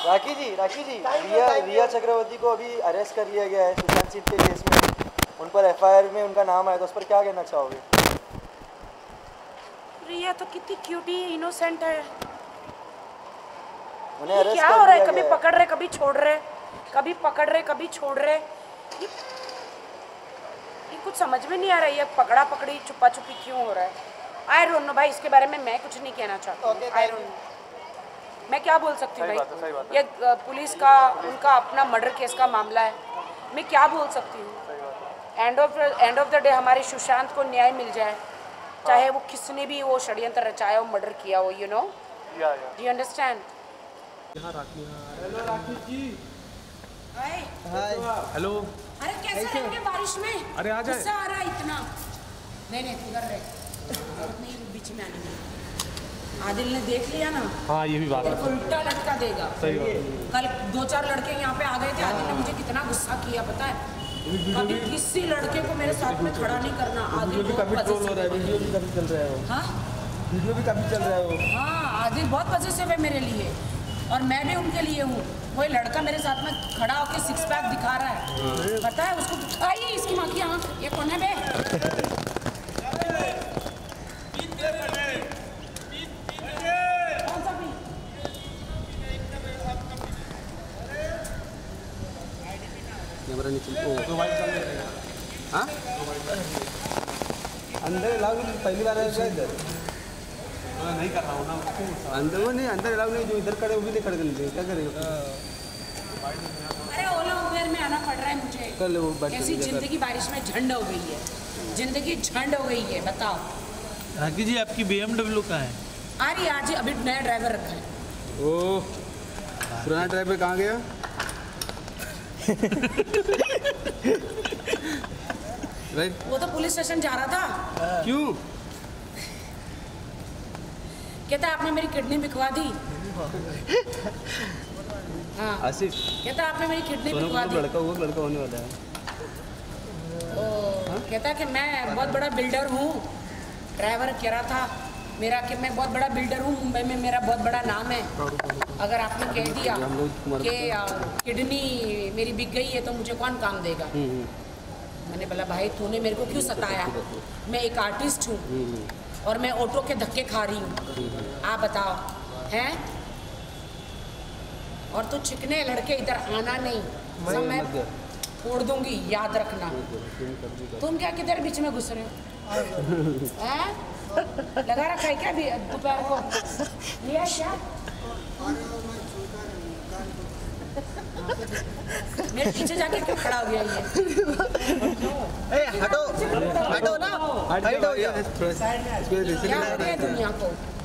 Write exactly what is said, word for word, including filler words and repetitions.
राखी जी राखी जी रिया रिया चक्रवर्ती को अभी अरेस्ट कर लिया गया है सुशांत सिंह के केस में। उन पर एफ आई आर में उनका नाम आया, तो उस पर क्या कहना चाहोगे? रिया तो कितनी क्यूटी इनोसेंट है। उन्हें अरेस्ट क्या कर हो रहा है? लिया कभी गया है। पकड़ रहे कभी छोड़ रहे, कभी पकड़ रहे कभी छोड़ रहे। ये, ये कुछ समझ में नहीं आ रहा है, ये पकड़ा पकड़ी छुपा छुपी क्यों हो रहा है? आई डोंट नो भाई, इसके बारे में मैं कुछ नहीं कहना चाहता हूँ। आई डोंट नो, मैं क्या बोल सकती हूँ भाई? ये अ, पुलिस का उनका अपना मर्डर केस का मामला है, मैं क्या बोल सकती हूँ? End of end of the day हमारे सुशांत को न्याय मिल जाए, चाहे वो किसने भी वो षड्यंत्र रचाया हो, मर्डर किया हो, you know, do you understand? Hello Rakhi ji. Hi hello. अरे कैसे रहेंगे बारिश में? अरे आ जाए। गुस्सा आ रहा है इतना। नहीं नहीं उधर रहे, नहीं बीच में आने में। आदिल ने देख लिया ना। हाँ ये भी बात है। उल्टा लटका देगा। सही बात है। कल दो चार लड़के यहाँ पे आ गए थे, आदिल ने मुझे कितना गुस्सा किया पता है? कभी किसी लड़के को मेरे साथ में खड़ा नहीं करना। आदिल बहुत पॉजिटिव है। वीडियो भी काफी चल रहा है वो। हाँ वीडियो भी काफी चल रहा है वो। हाँ आदिल बहुत पॉजिटिव है मेरे लिए, और मैं भी उनके लिए हूँ। कोई लड़का मेरे साथ में खड़ा होकर सिक्स पैक दिखा रहा है, पता है उसको? आई इसकी माँ की आँख, ये कौन है बे? कैमरा नीचे ओ हाँ अंदर अलाउ नहीं, पहली बार है क्या इधर? नहीं कर रहा हूँ ना अंदर वो नहीं, अंदर अलाउ नहीं, जो इधर खड़े वो भी नहीं खड़े करने, क्या करेगा? अरे ओला उबेर में आना पड़ रहा है मुझे। कल वो बैठ कैसी जिंदगी बारिश में झंड हो गई है, जिंदगी झंड हो गई है, बताओ। राखी जी आपकी बी एम डब्ल्यू कहाँ है? आ रही आज ही, अभी नया ड्राइवर रखा है। ओह पुराना ड्राइवर कहाँ गया? राइट। वो तो पुलिस स्टेशन जा रहा था। क्यों? कहता आपने मेरी किडनी बिकवा दी। हाँ आसिफ कहता आपने मेरी किडनी बिकवा दी। लड़का वो लड़का होने वाला है। ओ, कहता कि मैं बहुत बड़ा बिल्डर हूँ। ड्राइवर कह रहा था मेरा कि मैं बहुत बड़ा बिल्डर हूँ, मुंबई में मेरा बहुत बड़ा नाम है। अगर आपने कह दिया कि किडनी मेरी बिक गई है तो मुझे कौन काम देगा? मैंने बोला भाई तूने मेरे को क्यों सताया? मैं एक आर्टिस्ट हूँ और मैं ऑटो के धक्के खा रही हूँ, आप बताओ हैं? और तू चिकने लड़के इधर आना नहीं, सब मैं फोड़ दूंगी, याद रखना। तुम क्या किधर बीच में घुस रहे हो? हैं? लगा रखा है क्या भी दोपहर को? लिया क्या? मेरे पीछे जाके क्यों खड़ा हो गया ये? ए, हटो हटो ना, हटो थोड़ा क्या हो गया दुनिया को?